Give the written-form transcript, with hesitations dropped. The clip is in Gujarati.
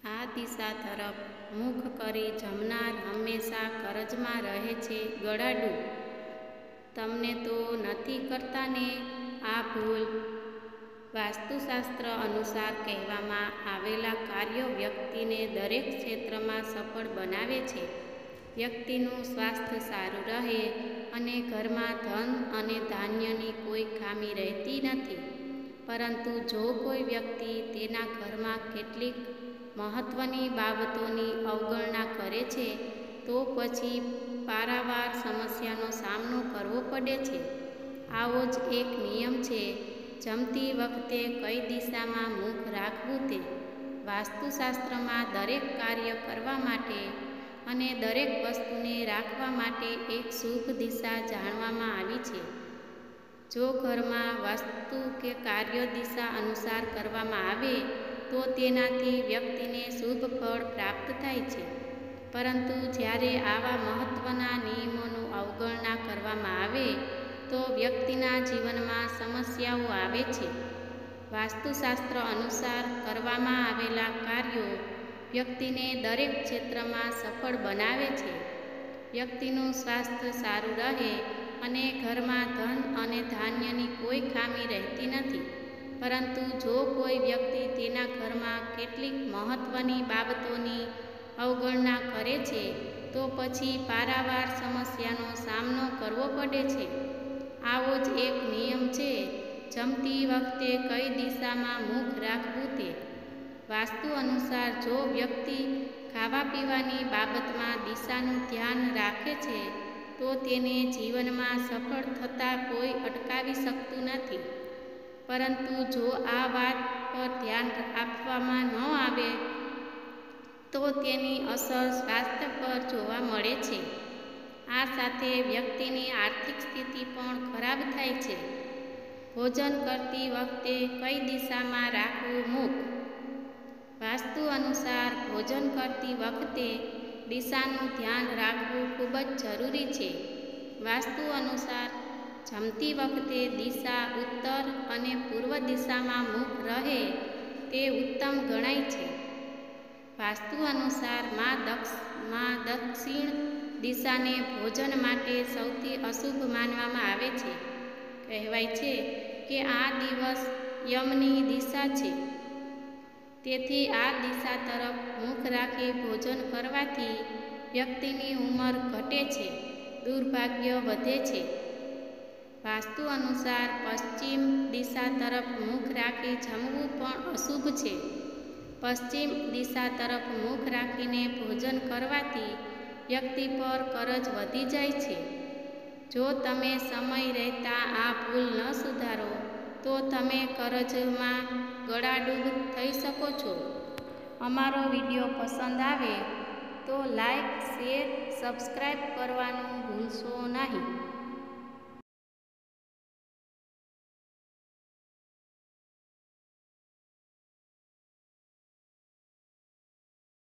આ દિશા તરફ મુખ કરી જમનાર હંમેશા કરજમાં રહે છે ગળાડૂબ. તમને તો નથી કરતા ને આ ભૂલ? વાસ્તુશાસ્ત્ર અનુસાર કહેવામાં આવેલા કાર્યો વ્યક્તિને દરેક ક્ષેત્રમાં સફળ બનાવે છે. વ્યક્તિનું સ્વાસ્થ્ય સારું રહે અને ઘરમાં ધન અને ધાન્યની કોઈ ખામી રહેતી નથી. પરંતુ જો કોઈ વ્યક્તિ તેના ઘરમાં કેટલીક મહત્વની બાબતોની અવગણના કરે છે તો પછી પારાવાર સમસ્યાનો સામનો કરવો પડે છે. આવો જ એક નિયમ છે જમતી વખતે કઈ દિશામાં મુખ રાખવું તે. વાસ્તુશાસ્ત્રમાં દરેક કાર્ય કરવા માટે અને દરેક વસ્તુને રાખવા માટે એક શુભ દિશા જાણવામાં આવી છે. જો ઘરમાં વાસ્તુ કે કાર્ય દિશા અનુસાર કરવામાં આવે તો તેનાથી વ્યક્તિને શુભ ફળ પ્રાપ્ત થાય છે. પરંતુ જ્યારે આવા મહત્વના નિયમોનું અવગણના કરવામાં આવે તો વ્યક્તિના જીવનમાં સમસ્યાઓ આવે છે. વાસ્તુશાસ્ત્ર અનુસાર કરવામાં આવેલા કાર્યો વ્યક્તિને દરેક ક્ષેત્રમાં સફળ બનાવે છે. વ્યક્તિનું સ્વાસ્થ્ય સારું રહે અને ઘરમાં ધન અને ધાન્યની કોઈ ખામી રહેતી નથી. પરંતુ જો કોઈ વ્યક્તિ તેના ઘરમાં કેટલીક મહત્વની બાબતોની અવગણના કરે છે તો પછી પારાવાર સમસ્યાનો સામનો કરવો પડે છે. આવો જ એક નિયમ છે જમતી વખતે કઈ દિશામાં મુખ રાખવું તે. વાસ્તુ અનુસાર જો વ્યક્તિ ખાવા પીવાની બાબતમાં દિશાનું ધ્યાન રાખે છે તો તેને જીવનમાં સફળ થતાં કોઈ અટકાવી શકતું નથી. પરંતુ જો આ વાત પર ધ્યાન આપવામાં ન આવે તો તેની અસર સ્વાસ્થ્ય પર જોવા મળે છે. આ સાથે વ્યક્તિની આર્થિક સ્થિતિ પણ ખરાબ થાય છે. ભોજન કરતી વખતે કઈ દિશામાં રાખવું મુખ? વાસ્તુ અનુસાર ભોજન કરતી વખતે દિશાનું ધ્યાન રાખવું ખૂબ જ જરૂરી છે. વાસ્તુ અનુસાર જમતી વખતે દિશા ઉત્તર અને પૂર્વ દિશામાં મુખ રહે તે ઉત્તમ ગણાય છે. વાસ્તુ અનુસાર માં દક્ષિણ દિશાને ભોજન માટે સૌથી અશુભ માનવામાં આવે છે. કહેવાય છે કે આ દિવસ યમની દિશા છે. તેથી આ દિશા તરફ મુખ રાખી ભોજન કરવાથી વ્યક્તિની ઉંમર ઘટે છે, દુર્ભાગ્ય વધે છે. વાસ્તુ અનુસાર પશ્ચિમ દિશા તરફ મુખ રાખી જમવું પણ અશુભ છે. પશ્ચિમ દિશા તરફ મુખ રાખીને ભોજન કરવાથી વ્યક્તિ પર કરજ વધી જાય છે. જો તમે સમય રહેતા આ ભૂલ ન સુધારો તો તમે કરજમાં ગળાડૂબ થઈ શકો છો. અમારો વિડીયો પસંદ આવે તો લાઈક, શેર, સબસ્ક્રાઈબ કરવાનું ભૂલશો નહીં.